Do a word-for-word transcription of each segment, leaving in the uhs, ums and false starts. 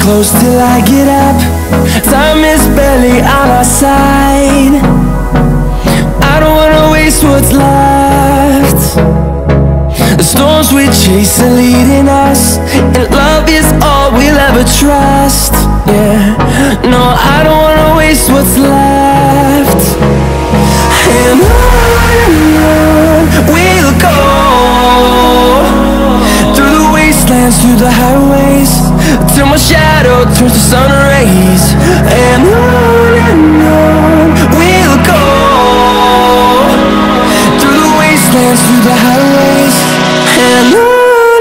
close till I get up. Time is barely on our side. I don't wanna waste what's left. The storms we chase are leading us, and love is all we'll ever trust. Yeah, no, I don't wanna waste what's left. And on and on we'll go, through the wastelands, through the highways, till my shadow turns to sun rays. And on and on we'll go, through the wastelands, through the highways, and on.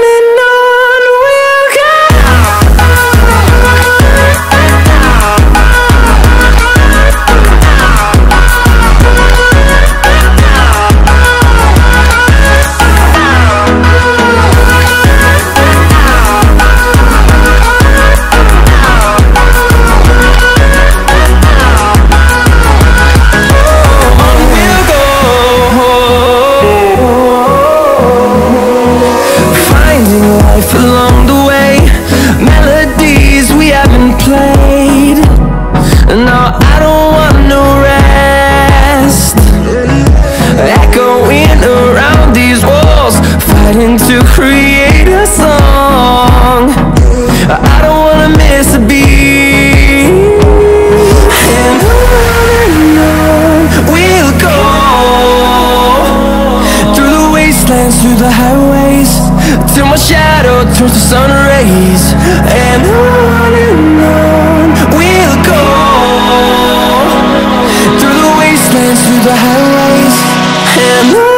Along the way, melodies we haven't played. No, I don't want no rest. Echoing around these walls, fighting to create a song. I don't wanna miss a beat. And on and on we'll go, through the wastelands, through the highways, till my shadow turns to sun rays. And on and on we'll go, through the wastelands, through the highways, and on.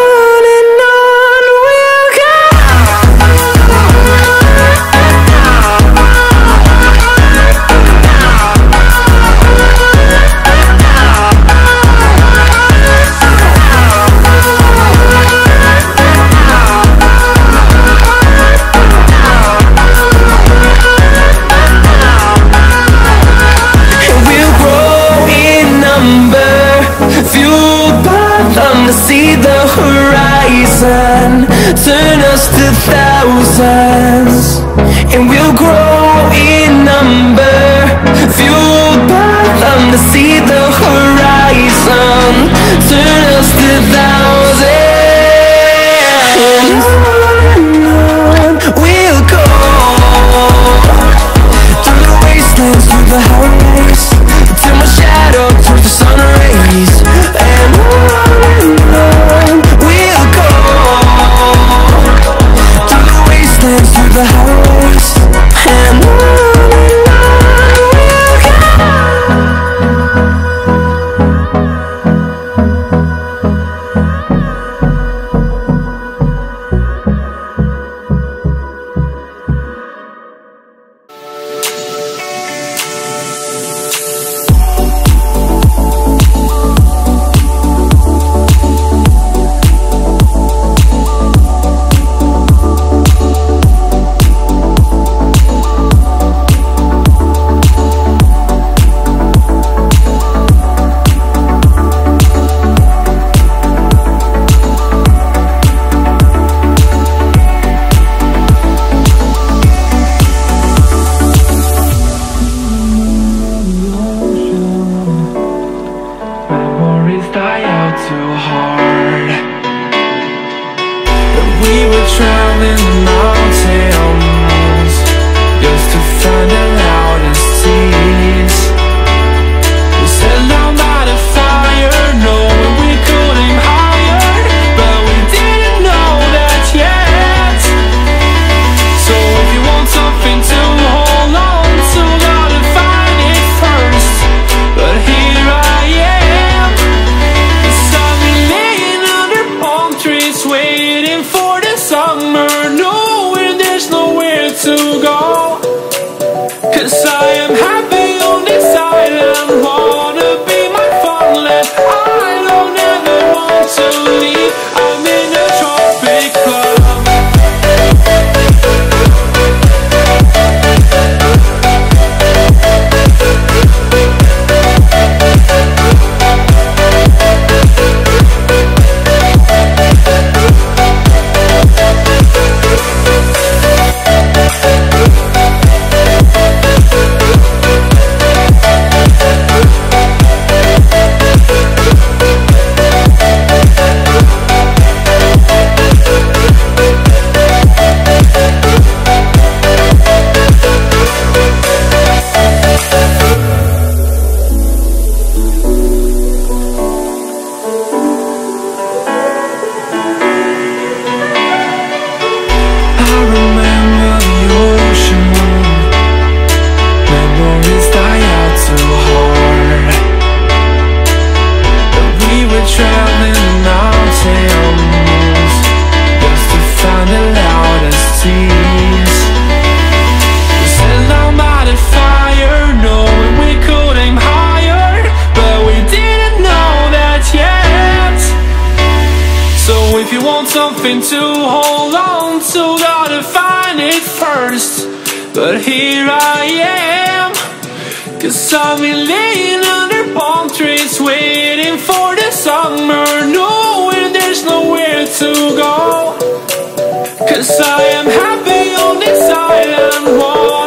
See the horizon turn us to thousands, and we'll grow in number, fueled by them to see the horizon turn us to thousands. And on and on we'll go, through the wastelands, through the highways, till my shadow turns to sun rays. And on we'll go, through memories die out too hard. But we were traveling the mountains just to find the loudest tears. We set down by the fire, knowing we could aim higher, but we didn't know that yet. So if you want something to hold on to, gotta find it first. But here I am, 'cause I've been laying under palm trees, waiting for the summer, knowing there's nowhere to go. 'Cause I am happy on this island.